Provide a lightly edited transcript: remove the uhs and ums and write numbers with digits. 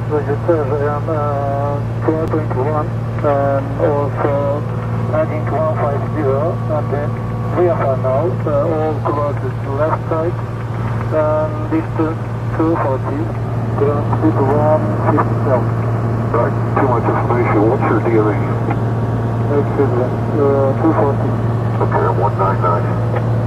Roger, sir, I am 12.1 and also heading 150 and then VFR now, all closes to left side and distance 240, ground speed 157. Right, too much information. What's your DME? Excellent, 240. Okay, 199.